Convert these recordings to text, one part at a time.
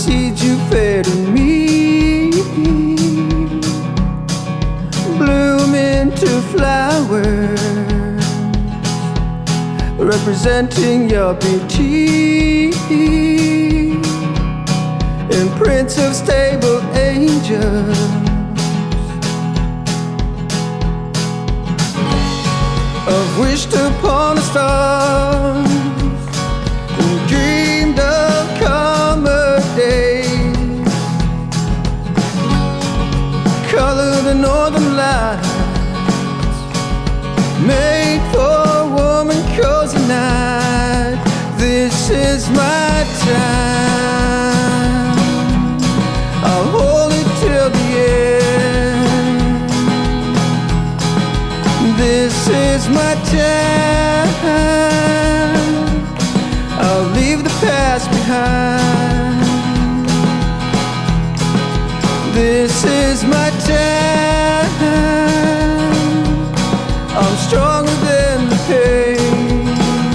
seeds you fed in me bloom into flowers, representing your beauty, imprints of stable angels. I've wished upon a star and dreamed of calmer days, color the northern lights, made for a woman cozy night. This is my time, I'll hold it till the end. This is my time, I'll leave the past behind. This is my time, I'm stronger than the pain.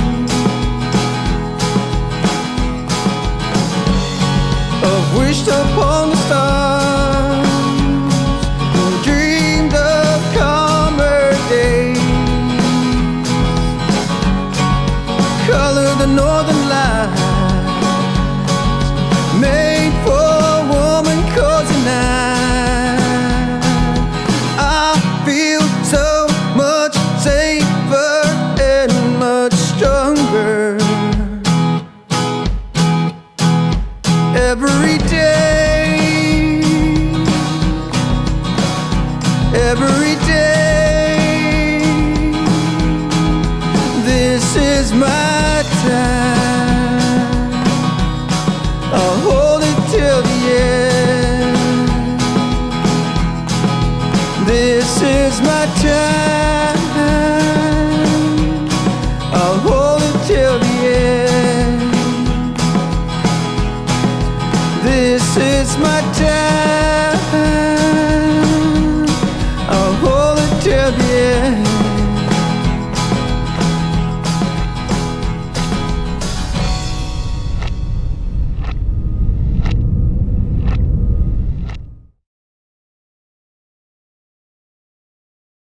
I've wished upon the stars and dreamed of calmer days, color the northern lights, made for a woman cozy night. I feel so much safer and much stronger every day, every day. This is my time, I'll hold it till the end. This is my time, I'll hold it till the end. This is my time.